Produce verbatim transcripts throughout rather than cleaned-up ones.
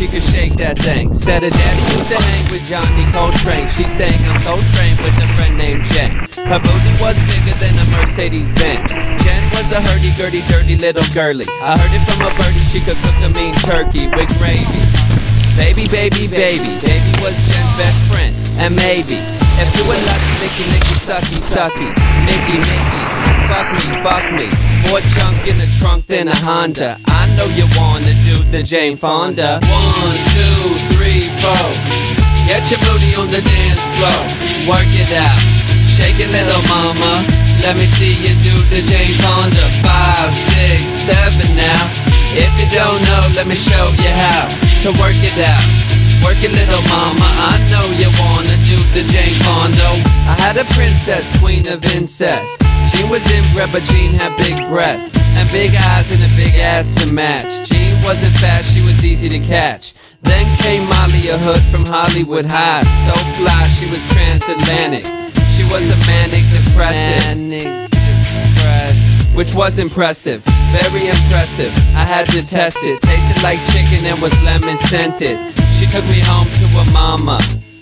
she could shake that thing. Said her daddy used to hang with Johnny Coltrane. She sang on Soul Train with a friend named Jen. Her booty was bigger than a Mercedes Benz. Jen was a hurdy-gurdy, dirty little girly. I heard it from a birdie, she could cook a mean turkey with gravy. Baby, baby, baby, baby was Jen's best friend. And maybe, if you were lucky, licky, licky, sucky, sucky, Mickey, Mickey, fuck me, fuck me. More junk in the trunk than a Honda. I know you wanna do the Jane Fonda. One, two, three, four. Get your booty on the dance floor. Work it out, shake it, little mama. Let me see you do the Jane Fonda. Five, six, seven now. If you don't know, let me show you how to work it out. Work it, little mama, I know you wanna do the Jane Fonda. I had a princess, queen of incest. Jean was inbred, but Jean had big breasts and big eyes and a big ass to match. Jean wasn't fast, she was easy to catch. Then came Molly, a hood from Hollywood High. So fly, she was transatlantic. She was a manic depressive, manic depressive, which was impressive, very impressive. I had to test it, tasted like chicken and was lemon scented. She took me home to her mama.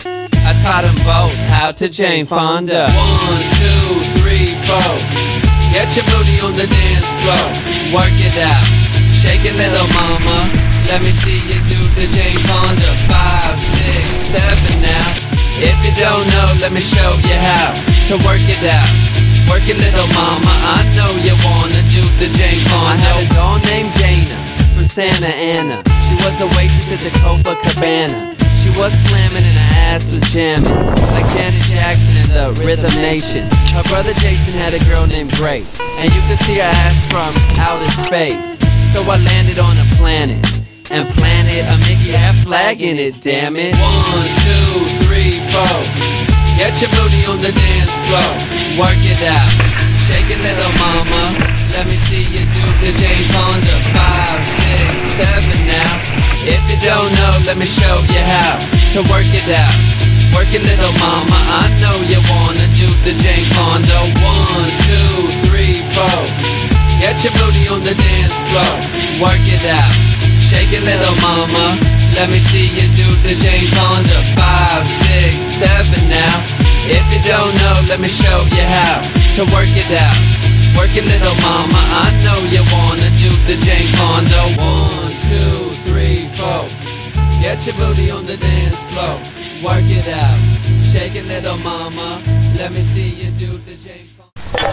I taught them both how to Jane Fonda. One, two, three, four. Get your booty on the dance floor. Work it out, shake it, little mama. Let me see you do the Jane Fonda. Five, six, seven now. If you don't know, let me show you how to work it out. Work it, little mama, I know you wanna do the Jane Fonda. I had a doll named Dana from Santa Ana. She was a waitress at the Copacabana. She was slamming and her ass was jamming, like Janet Jackson in the Rhythm Nation. Her brother Jason had a girl named Grace, and you could see her ass from outer space. So I landed on a planet, and planted a Mickey hat flag in it, damn it. One, two, three, four. Get your booty on the dance floor. Work it out, shake it, little mama. Let me see you do the Jane Fonda. Five, six, seven now. If you don't know, let me show you how to work it out. Work it, little mama, I know you wanna do the Jane Fonda. One, two, three, four. Get your booty on the dance floor. Work it out, shake it, little mama. Let me see you do the Jane Fonda. Five, six, seven now. If you don't know, let me show you how to work it out. Work it, little mama, I know you wanna do the Jane Fonda. One, two, three, four. Get your booty on the dance floor. Work it out, shake it, little mama. Let me see you do the Jane Fonda.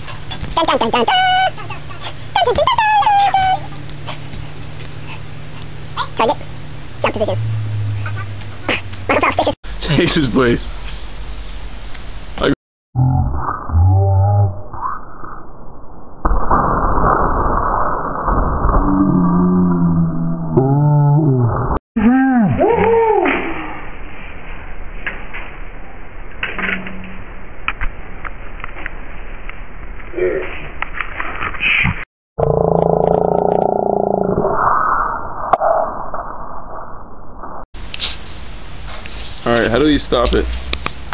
Target. Jump position. Jesus, please. Alright, how do we stop it?